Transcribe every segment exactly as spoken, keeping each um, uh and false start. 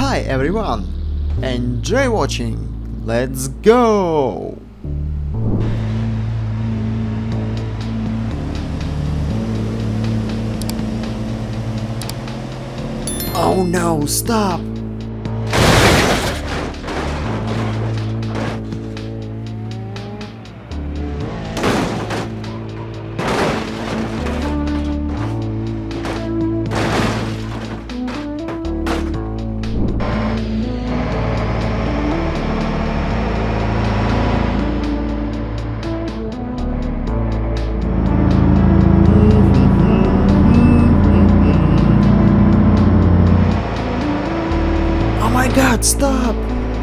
Hi everyone! Enjoy watching! Let's go! Oh no, stop! Oh my god, stop!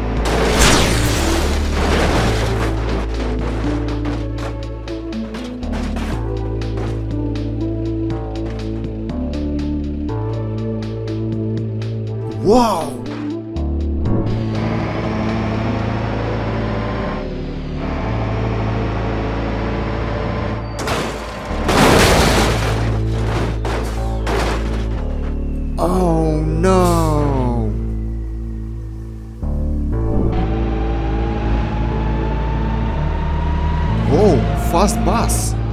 Wow! Oh no! Whoa, fast bus!